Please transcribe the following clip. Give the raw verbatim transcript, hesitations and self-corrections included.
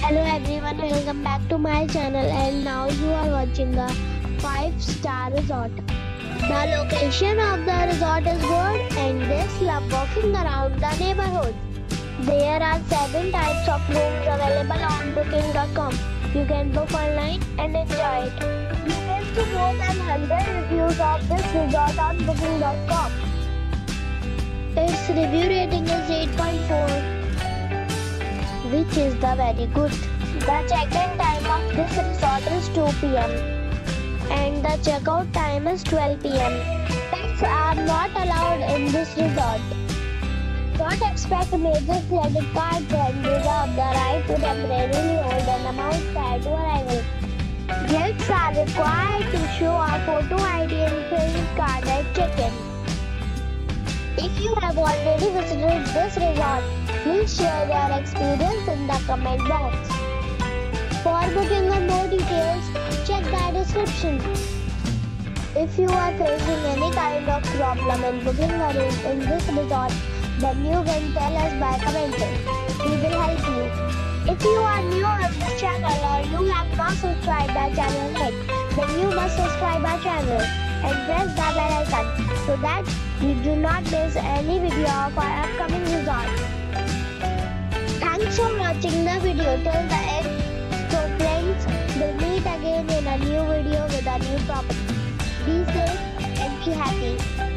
Hello everyone, welcome back to my channel, and now you are watching the five star resort. The location of the resort is good and guests love walking around the neighborhood. There are seven types of rooms available on booking dot com. You can book online and enjoy it. You can see more than one hundred reviews of this resort on booking dot com. Its review rating is eight point four, which is the very good. The check-in time of this resort is two p m and the check-out time is twelve p m Pets are not allowed in this resort. Don't expect major credit cards and reserve the right to temporarily hold an amount prior to arrival. Guests are required to show a photo I D and credit card at check-in. If you have already visited this resort, please share your experience in the comment box. For booking or more details, check the description. If you are facing any kind of problem in booking a room in this resort, then you can tell us by commenting. We will help you. If you are new on this channel or you have not subscribed our channel yet, then you must subscribe our channel and press the bell icon so that you do not miss any video of our upcoming resort. Thanks for watching the video till the end. So friends, we'll meet again in a new video with a new property. Be safe and be happy.